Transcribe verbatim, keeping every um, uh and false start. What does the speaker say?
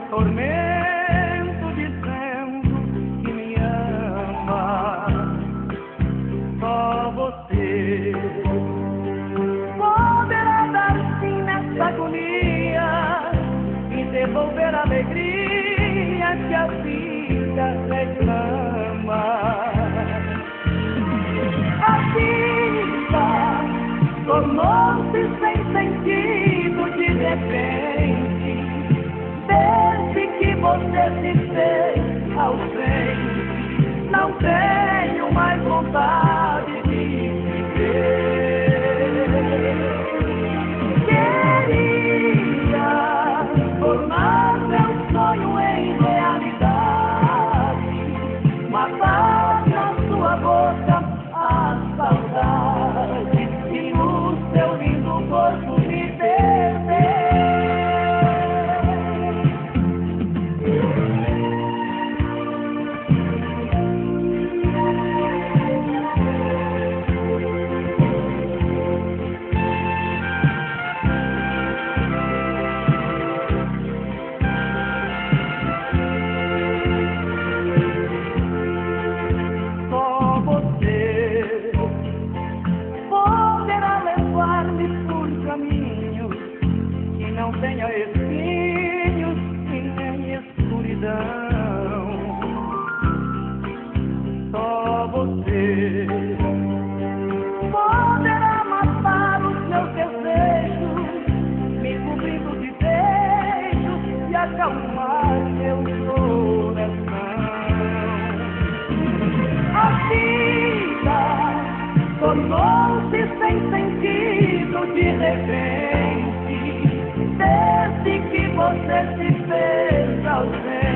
tormento dizendo que me ama. Só você poderá dar fim nessa agonia e devolver a alegria que a vida reclama. A vida tornou-se sem sentido de repente, desde que você se fez ausente. Não tenho mais vontade de viver. Queria tornar meu sonho em realidade, matar na sua boca a saudade e no seu lindo corpo me perder. Não tenha espinhos e nem escuridão. Só você poderá matar os meus desejos, me cobrindo de beijos e acalmar meu coração. A vida tornou-se sem sentido de repente, desde que você se fez ausente.